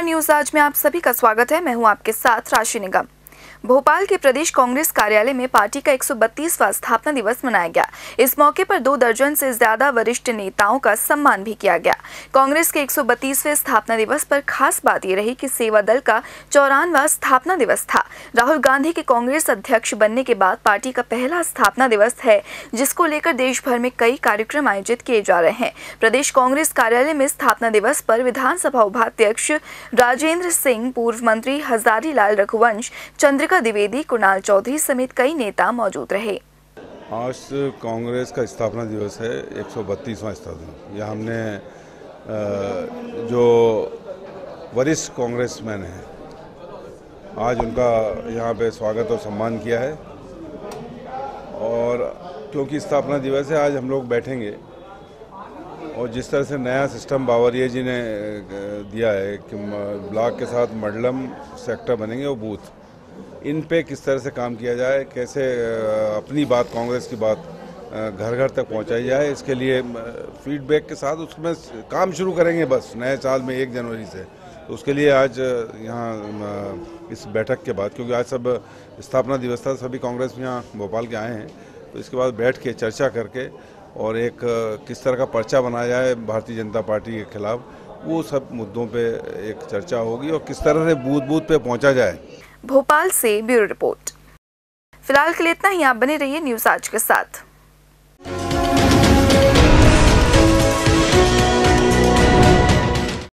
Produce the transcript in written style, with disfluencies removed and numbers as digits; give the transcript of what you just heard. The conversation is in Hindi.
न्यूज आज में आप सभी का स्वागत है। मैं हूं आपके साथ राशि निगम। भोपाल के प्रदेश कांग्रेस कार्यालय में पार्टी का 132वां स्थापना दिवस मनाया गया। इस मौके पर 2 दर्जन से ज्यादा वरिष्ठ नेताओं का सम्मान भी किया गया। कांग्रेस के 132वें स्थापना दिवस पर खास बात ये रही कि सेवा दल का 54वां स्थापना दिवस था। राहुल गांधी के कांग्रेस अध्यक्ष बनने के बाद पार्टी का पहला स्थापना दिवस है, जिसको लेकर देश भर में कई कार्यक्रम आयोजित किए जा रहे हैं। प्रदेश कांग्रेस कार्यालय में स्थापना दिवस पर विधानसभा उपाध्यक्ष राजेंद्र सिंह, पूर्व मंत्री हजारी लाल रघुवंश, चंद्रिका द्विवेदी, कुणाल चौधरी समेत कई नेता मौजूद रहे। आज कांग्रेस का स्थापना दिवस है, 132वां स्थापना। यह हमने जो वरिष्ठ कांग्रेसमैन हैं, आज उनका यहाँ पे स्वागत और सम्मान किया है। और क्योंकि स्थापना दिवस है, आज हम लोग बैठेंगे और जिस तरह से नया सिस्टम बावरिया जी ने दिया है कि ब्लॉक के साथ मंडलम सेक्टर बनेंगे और बूथ, इन पे किस तरह से काम किया जाए, कैसे अपनी बात, कांग्रेस की बात घर घर तक पहुंचाई जाए, इसके लिए फीडबैक के साथ उसमें काम शुरू करेंगे बस नए साल में 1 जनवरी से। तो उसके लिए आज यहाँ इस बैठक के बाद, क्योंकि आज सब स्थापना दिवस था, सभी कांग्रेस यहाँ भोपाल के आए हैं, तो इसके बाद बैठ के चर्चा करके और एक किस तरह का पर्चा बनाया जाए भारतीय जनता पार्टी के खिलाफ, वो सब मुद्दों पे एक चर्चा होगी और किस तरह से बूथ बूथ पे पहुंचा जाए। भोपाल से ब्यूरो रिपोर्ट। फिलहाल के लिए इतना ही। आप बने रहिए न्यूज आज के साथ।